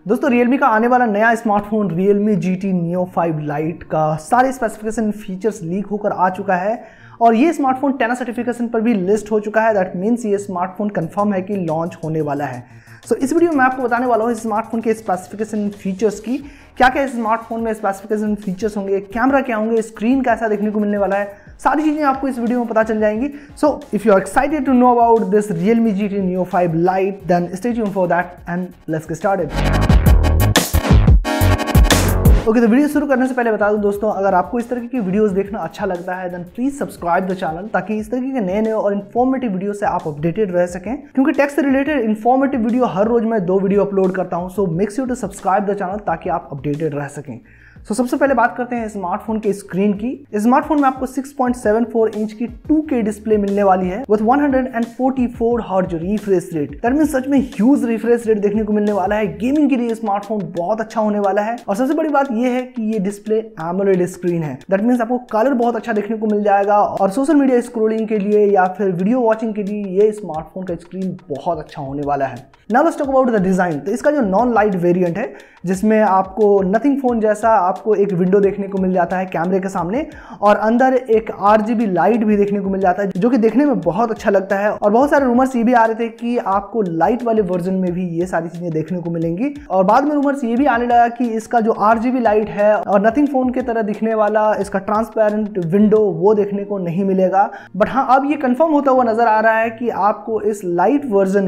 दोस्तों Realme का आने वाला नया smartphone Realme GT Neo 5 Lite का सारे स्पेसिफिकेशन फीचर्स लीक होकर आ चुका है और ये स्मार्टफोन टेना सर्टिफिकेशन पर भी लिस्ट हो चुका है। दैट मीन्स ये स्मार्टफोन कंफर्म है कि लॉन्च होने वाला है। सो इस वीडियो में मैं आपको बताने वाला हूँ इस स्मार्टफोन के स्पेसिफिकेशन फीचर्स की, क्या क्या इस स्मार्टफोन में स्पेसिफिकेशन फीचर्स होंगे, कैमरा क्या होंगे, स्क्रीन कैसा देखने को मिलने वाला है, सारी चीजें आपको इस वीडियो में पता चल जाएंगी। So if you are excited to know about this Realme GT Neo 5 Lite, then stay tuned for that and let's get started। Okay, तो वीडियो शुरू करने से पहले बता दूं दोस्तों, अगर आपको इस तरीके की वीडियोस देखना अच्छा लगता है then please subscribe the channel, ताकि इस तरीके के नए और इन्फॉर्मेटिव वीडियो से आप अपडेटेड रह सकें। क्योंकि टेक से रिलेटेड इन्फॉर्मेटिव वीडियो हर रोज मैं 2 वीडियो अपलोड करता हूं। So make sure to subscribe the channel ताकि आप अपडेटेड रह सकें। सो सबसे पहले बात करते हैं स्मार्टफोन के स्क्रीन की। स्मार्टफोन में आपको 6.74 इंच की 2K डिस्प्ले मिलने वाली है with 144 hertz refresh rate. That means सच में ह्यूज रिफ्रेश रेट देखने को मिलने वाला है। गेमिंग के लिए स्मार्टफोन बहुत अच्छा होने वाला है और सबसे बड़ी बात यह है कि ये डिस्प्ले एमोलेड स्क्रीन है। दैट मींस आपको कलर बहुत अच्छा देखने को मिल जाएगा और सोशल मीडिया स्क्रोलिंग के लिए या फिर वीडियो वॉचिंग के लिए ये स्मार्टफोन का स्क्रीन बहुत अच्छा होने वाला है। Now let's talk about the design. तो इसका जो नॉन लाइट वेरिएंट है, जिसमें आपको नथिंग फोन जैसा आपको एक विंडो देखने को मिल जाता है कैमरे के सामने और अंदर एक RGB लाइट भी देखने को मिल जाता है, जो कि देखने में बहुत अच्छा लगता है। और बहुत सारे रूमर्स ये भी आ रहे थे कि आपको लाइट वाले वर्जन में भी ये सारी चीजें देखने को मिलेंगी। और बाद में रूमर्स ये भी आने लगा कि इसका जो RGB लाइट है और नथिंग फोन के तरह दिखने वाला इसका ट्रांसपेरेंट विंडो वो देखने को नहीं मिलेगा। बट हाँ, अब ये कंफर्म होता हुआ नजर आ रहा है कि आपको इस लाइट वर्जन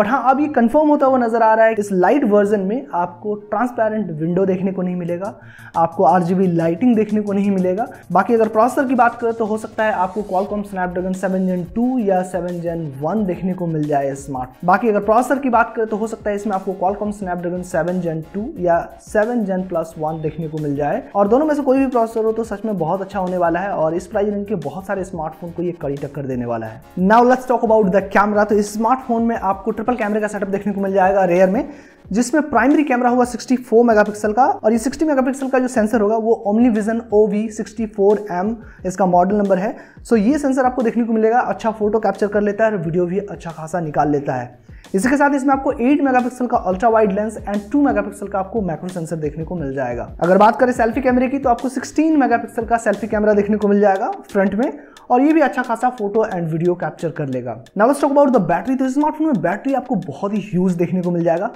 में आपको ट्रांसपेरेंट विंडो देखने को नहीं मिलेगा, आपको RGB लाइटिंग देखने को नहीं मिलेगा। बाकी अगर प्रोसेसर की बात करें तो हो सकता है आपको Qualcomm Snapdragon 7 Gen 2 या 7 Gen 1 देखने को मिल जाए स्मार्ट। बाकी अगर प्रोसेसर की बात करें तो हो सकता है इसमें आपको Qualcomm Snapdragon 7 Gen 2 या 7 Gen Plus 1 देखने को मिल जाए। और दोनों में से कोई भी प्रोसेसर हो तो सच में बहुत अच्छा होने वाला है और इस प्राइस रेंज के बहुत सारे स्मार्टफोन को ये कड़ी टक्कर देने वाला है। Now let's talk about the camera. तो इस स्मार्टफोन में आपको ट्रिपल कैमरे का सेटअप देखने को मिल जाएगा रेयर में, जिसमें प्राइमरी कैमरा होगा 64 मेगापिक्सल का और ये 60 मेगापिक्सल का जो सेंसर होगा वो OmniVision OV64M इसका मॉडल नंबर है। सो ये सेंसर आपको देखने को मिलेगा, अच्छा फोटो कैप्चर कर लेता है और वीडियो भी अच्छा खासा निकाल लेता है। इसके साथ इसमें आपको 8 मेगापिक्सल का ultra wide lens and 2 megapixel का आपको मैक्रो सेंसर देखने को मिल जाएगा। अगर बात करें सेल्फी कैमरे की तो आपको 16 मेगापिक्सल का सेल्फी कैमरा देखने को मिल जाएगा फ्रंट में और ये भी अच्छा खासा फोटो एंड वीडियो कैप्चर कर लेगा। Now let's talk about the battery. तो इस स्मार्टफोन में बैटरी आपको बहुत ही ह्यूज देखने को मिल जाएगा,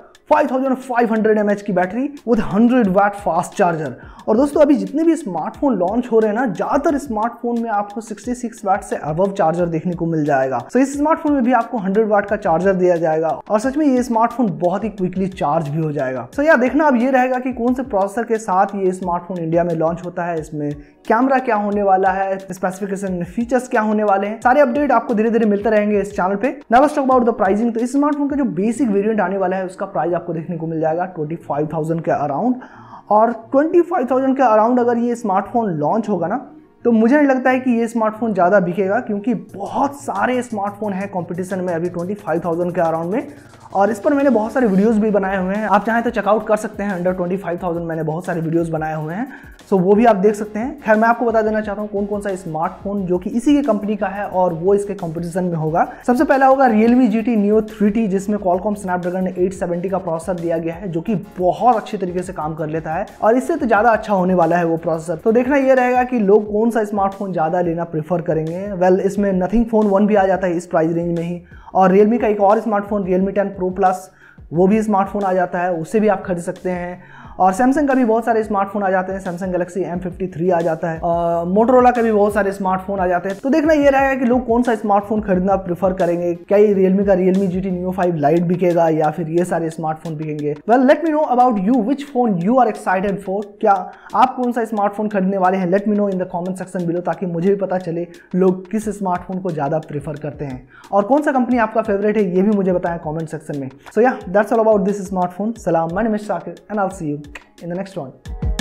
5500 mAh की battery with 100 watt fast charger. और दोस्तों अभी जितने भी स्मार्टफोन लॉन्च हो रहे हैं ना, ज्यादातर स्मार्टफोन में आपको 66 वाट से अबव चार्जर देखने को मिल जाएगा। सो इस स्मार्टफोन में भी आपको 100 वाट का चार्जर दिया जाएगा और सच में ये स्मार्टफोन बहुत ही क्विकली चार्ज भी हो जाएगा। सो यार देखना अब ये रहेगा कि कौन से प्रोसेसर के साथ ये स्मार्टफोन इंडिया में लॉन्च होता है, इसमें कैमरा क्या होने वाला है, स्पेसिफिकेशन फीचर्स क्या होने वाले हैं, सारे अपडेट आपको धीरे धीरे मिलते रहेंगे इस चैनल पे। Now let's talk about the pricing. तो इस स्मार्टफोन का जो बेसिक वेरिएंट आने वाला है उसका प्राइस आपको देखने को मिल जाएगा 25,000 के अराउंड। और 25,000 के अराउंड अगर ये स्मार्टफोन लॉन्च होगा ना, तो मुझे नहीं लगता है कि ये स्मार्टफोन ज़्यादा बिकेगा, क्योंकि बहुत सारे स्मार्टफोन हैं कंपटीशन में अभी 25,000 के अराउंड में। और इस पर मैंने बहुत सारे वीडियोस भी बनाए हुए हैं, आप चाहें तो चेकआउट कर सकते हैं। अंडर 25,000 मैंने बहुत सारे वीडियोस बनाए हुए हैं, सो वो भी आप देख सकते हैं। खैर मैं आपको बता देना चाहता हूँ कौन कौन सा स्मार्टफोन जो कि इसी की कंपनी का है और वो इसके कंपटीशन में होगा। सबसे पहला होगा Realme GT Neo 3T, जिसमें Qualcomm Snapdragon 870 का प्रोसेसर दिया गया है, जो कि बहुत अच्छी तरीके से काम कर लेता है और इससे तो ज़्यादा अच्छा होने वाला है वो प्रोसेसर। तो देखना ये रहेगा कि लोग कौन सा स्मार्टफोन ज़्यादा लेना प्रेफर करेंगे। वेल इसमें नथिंग फोन 1 भी आ जाता है इस प्राइस रेंज में ही, और Realme का एक और स्मार्टफोन Realme 10 Pro Plus वो भी स्मार्टफोन आ जाता है, उससे भी आप खरीद सकते हैं। और सैमसंग का भी बहुत सारे स्मार्टफोन आ जाते हैं, सैमसंग गैलेक्सी M53 आ जाता है, मोटोरोला के भी बहुत सारे स्मार्टफोन आ जाते हैं। तो देखना ये रहेगा कि लोग कौन सा स्मार्टफोन खरीदना प्रेफर करेंगे, क्या ये Realme का Realme GT Neo 5 Lite बिकेगा या फिर ये सारे स्मार्टफोन बिकेंगे। Well let me know about you, which phone you are excited for. क्या आप कौन सा स्मार्टफोन खरीदने वाले हैं? Let me know in the comment section below, ताकि मुझे भी पता चले लोग किस स्मार्टफोन को ज़्यादा प्रेफर करते हैं और कौन सा कंपनी आपका फेवरेट है, ये भी मुझे बताएं कॉमेंट सेक्शन में। So yeah that's all about this smartphone. सलाम, my name is Shakir and I will see you in the next one.